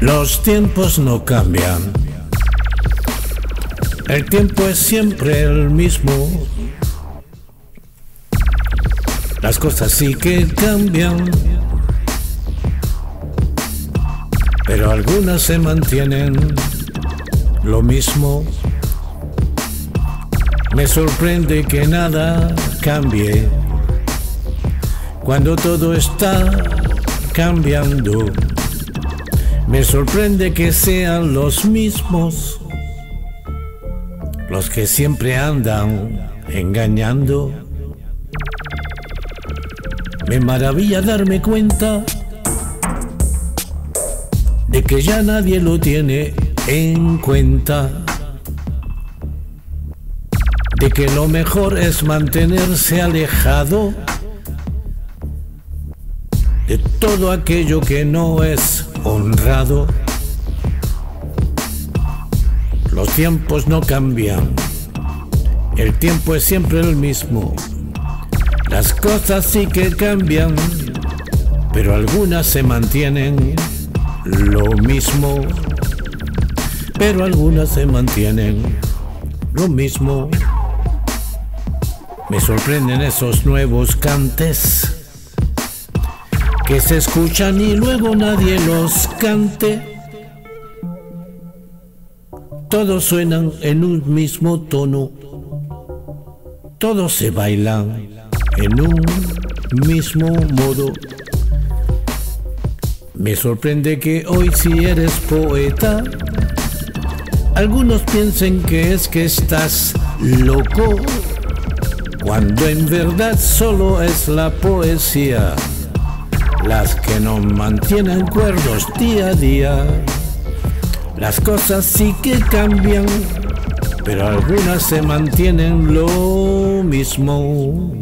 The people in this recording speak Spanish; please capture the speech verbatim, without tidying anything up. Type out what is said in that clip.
Los tiempos no cambian. El tiempo es siempre el mismo. Las cosas sí que cambian, pero algunas se mantienen lo mismo. Me sorprende que nada cambie cuando todo está cambiando. Me sorprende que sean los mismos los que siempre andan engañando. Me maravilla darme cuenta de que ya nadie lo tiene en cuenta, de que lo mejor es mantenerse alejado de todo aquello que no es honrado. Los tiempos no cambian, el tiempo es siempre el mismo. Las cosas sí que cambian, pero algunas se mantienen lo mismo. Pero algunas se mantienen lo mismo. Me sorprenden esos nuevos cantes que se escuchan y luego nadie los cante. Todos suenan en un mismo tono, todos se bailan en un mismo modo. Me sorprende que hoy, si eres poeta, algunos piensen que es que estás loco, cuando en verdad solo es la poesía las que nos mantienen cuerdos día a día. Las cosas sí que cambian, pero algunas se mantienen lo mismo.